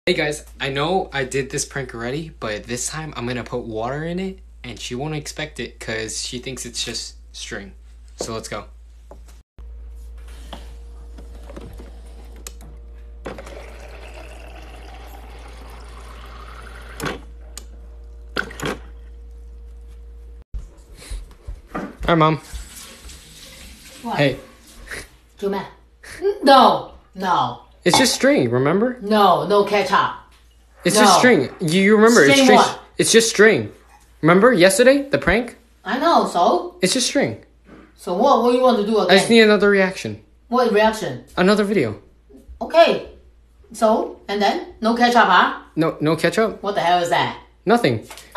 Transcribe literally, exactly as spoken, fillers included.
Hey guys, I know I did this prank already, but this time I'm gonna put water in it and she won't expect it because she thinks it's just string. So let's go. Alright, Mom. What? Hey. 做咩? No, no. It's just string, remember? No, no ketchup. It's no. just string. You, you remember, String it's string. what? It's just string. Remember yesterday, the prank? I know, so? It's just string. So what, what do you want to do again? I just need another reaction. What reaction? Another video. Okay. So, and then? No ketchup, huh? No, no ketchup? What the hell is that? Nothing.